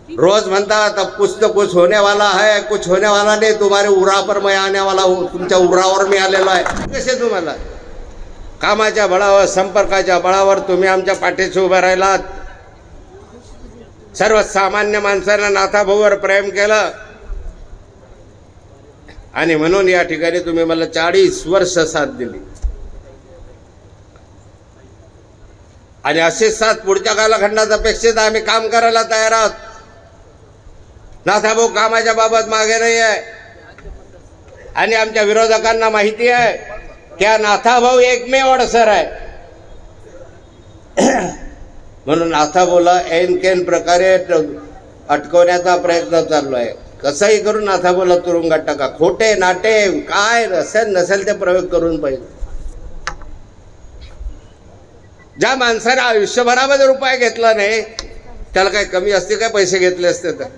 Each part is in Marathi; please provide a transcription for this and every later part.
रोज म्हणतात अब कुछ तो कुछ होने वाला है, कुछ होने वाला नहीं, तुम्हारे उरा पर मैं आने वाला हूँ, तुमच्या उरावर मी आलेलो आहे। कसे तुम्हाला कामाच्या बळावर संपर्काच्या बळावर तुम्ही आमच्या पाठीशी उभे राहिलात। सर्वसामान्य माणसांना नाथाभाऊवर प्रेम केलं आणि म्हणून या ठिकाणी तुम्ही मला 40 वर्ष साथ दिली आणि अशीच साथ पुढच्या कालखंडात अपेक्षित आम्ही काम करायला तयार आहोत। नाथाभाऊ कामाच्या बाबत मागे नाही आहे आणि आमच्या विरोधकांना माहिती आहे की नाथाभाऊ एकमेव अडसर आहे। म्हणून नाथाभाऊला ऐनकेन प्रकारे अटकवण्याचा प्रयत्न चालू आहे। कसंही करून नाथाभाऊला तुरुंगात टाका, खोटे नाटे काय नसेल ते प्रयोग करून पाहिजे। ज्या माणसाने आयुष्यभरामध्ये रुपये घेतला नाही त्याला काय कमी असते काय पैसे घेतले असते तर,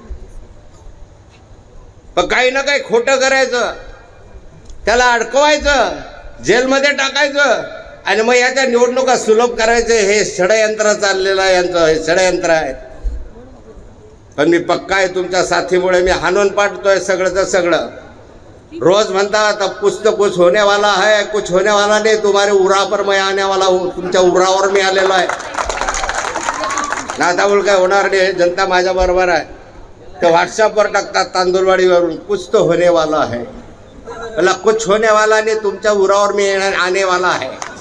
पण काही ना काही खोटं करायचं, त्याला अडकवायचं, जेलमध्ये टाकायचं आणि मग याच्या निवडणुका सुलभ करायचे। हे षडयंत्र चाललेलं आहे, यांचं हे षडयंत्र आहे। पण मी पक्का आहे तुमच्या साथीमुळे मी हाणून पाडतोय सगळंच सगळं। रोज म्हणतात अब कुछ तो कुछ होने वाला है, कुछ होने वाला नहीं, तुम्हारे उरा पर मैं आने वाला हूँ, तुमच्या उरावर मी आलेलो आहे। नाथाभाऊ काय होणार नाही, जनता माझ्या बरोबर आहे। ते व्हॉट्सअपवर टाकतात तांदूळवाडीवरून कुछ तो होने वाला है, कुछ होने वाला नहीं, तुमच्या उरावर मी आने वाला है।